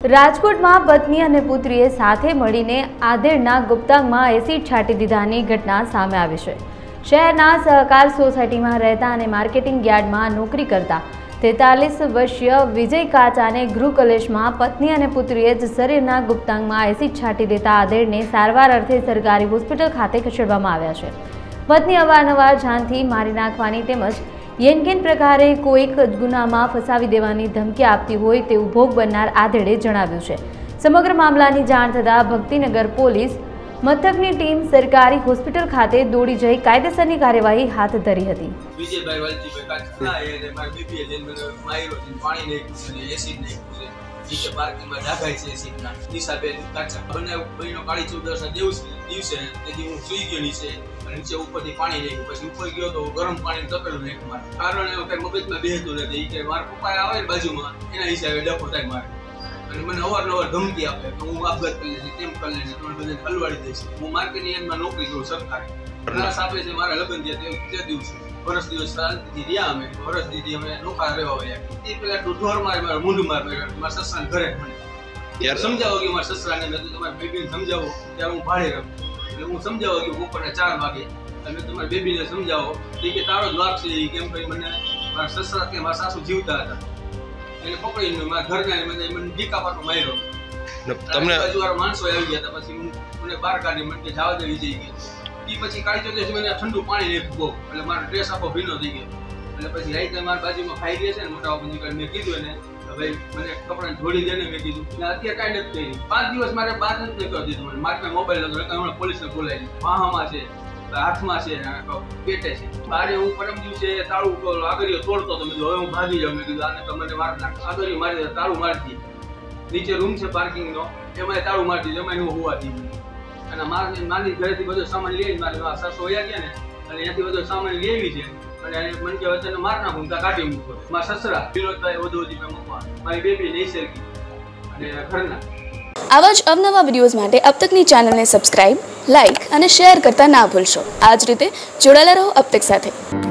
રાજકોટમાં પત્ની અને પુત્રીએ સાથે મળીને આધેડના ગુપ્તાંગમાં એસિડ છાંટી દીધાની ઘટના સામે આવી છે। શહેરના સહકાર સોસાયટીમાં રહેતા અને માર્કેટિંગ યાર્ડમાં નોકરી કરતા 43 વર્ષીય વિજય કાચાને ગૃહ કલેશમાં પત્ની અને પુત્રીએ જ શરીરના ગુપ્તાંગમાં એસિડ છાંટી દેતા આધેડને સારવાર અર્થે સરકારી હોસ્પિટલ ખાતે ખસેડવામાં આવ્યા છે। પત્ની અવારનવાર જાનથી મારી નાખવાની તેમજ યેનકેન પ્રકારે કોઈક ગુનામાં ફસાવી દેવાની ધમકી આપતી હોય તેવું ભોગ બનનાર આધેડે જણાવ્યું છે। સમગ્ર મામલાની જાણ થતાં ભક્તિનગર પોલીસ મથકની ટીમ સરકારી હોસ્પિટલ ખાતે દોડી જઈ કાયદેસરની કાર્યવાહી હાથ ધરી હતી। વિજયભાઈ વાલજીભાઈ કાચા એ મારી બીબીએ જઈને માર્યો છે, પાણી નાખ્યું છે, એસિડ નાખ્યું છે, નીચે પાર્કિંગમાં ડાઘાય છે એસિડના હિસાબે કાચા બને બહેનો કાળી ચૌદસના દિવસે તેથી હું સુઈ ગયો નીચે અને નીચે ઉપરથી પાણી નાખ્યું, પછી ઉપર ગયો તો ગરમ પાણી તપેલું નાખ્યું મારે કારણ એવું કઈ મગજમાં બેહતું નથી કે મારા પપ્પા આવે ને બાજુમાં એના હિસાબે ડખો થાય મારે અને મને અવારનવાર ધમકી આપે કે હું આપઘાત કરી લઈશ, તેમ કરી લઈશ, તમે બધાને હલવાડી દઈશ। હું માર્કેટની એન્ડમાં નોકરી કરું સરકારી, ક્લાસ આપે છે, મારા લગ્ન થયા તે દિવસે વર્ષ દિવસ શાંતિથી રહ્યા અમે, વર્ષ દીધી અમે નોખા રહેવા વયા તે પેલા ઢોર મારે મૂંઢ મારા સસરાને ઘરે મને સમજાવો કે મારા સસરાને મેં તમારી બેબીને સમજાવો ત્યારે હું ભાડે રહું એટલે હું સમજાવો કે બપોરના 4 વાગે તમે તમારી બેબીને સમજાવો કે તારો જ વાક છે કેમ કરી મને મારા સસરા કે મારા સાસુ જીવતા હતા એને પકડીને મારા ઘરના મને ડીકા પાટો માર્યો। તમને બાજુવાળા માણસો આવી ગયા હતા, પછી મને બહાર કાઢી મને કે જવા દેવી જઈ ગઈ એ પછી કાઢી ચોથે મને ઠંડુ પાણી નાખ્યું બહુ એટલે મારો ડ્રેસ આખો ભીનો થઈ ગયો એટલે પછી રાઈતે મારા બાજુમાં ખાઈ ગયા છે ને મોટા બાપુ નીકળી મેં કીધું એને ભાઈ મને કપડાં જોડી દે ને મેં કીધું અત્યારે કાંઈ નથી કરી 5 દિવસ મારે બાદ નથી કરી દીધું મને મારે મોબાઈલ હતો એટલે હમણાં પોલીસને બોલાવી વાહામાં છે હાથમાં છે પેટે છે બારે હું પરમ દિવસે તાળું આગળીઓ તોડતો તો મેં હવે હું ભાગી જાઉં મેં કીધું આને તો મને મારી નાખ આગળીઓ મારી તાળું મારી દીધી નીચે રૂમ છે પાર્કિંગનો એમાં તાળું મારી દીધું એમાં હું હોવા દીધું અને મારી ઘરેથી બધો સામાન લઈને મારે સાસુ વયા ગયા ને અને અહીંયાથી બધો સામાન લેવી છે અને મને કે વચ્ચે માર નાખું ત્યાં કાઢી મૂકો મારા સસરા વિરોધભાઈ વધુ મેં મૂકવા મારી બેબી નૈસર્ગી અને ઘરના આવા જ અવનવા વિડીયોઝ માટે અબ તકની ચેનલને સબસ્ક્રાઇબ, લાઇક અને શેર કરતા ના ભૂલશો। આ જ રીતે જોડાયેલા રહો અબ તક સાથે।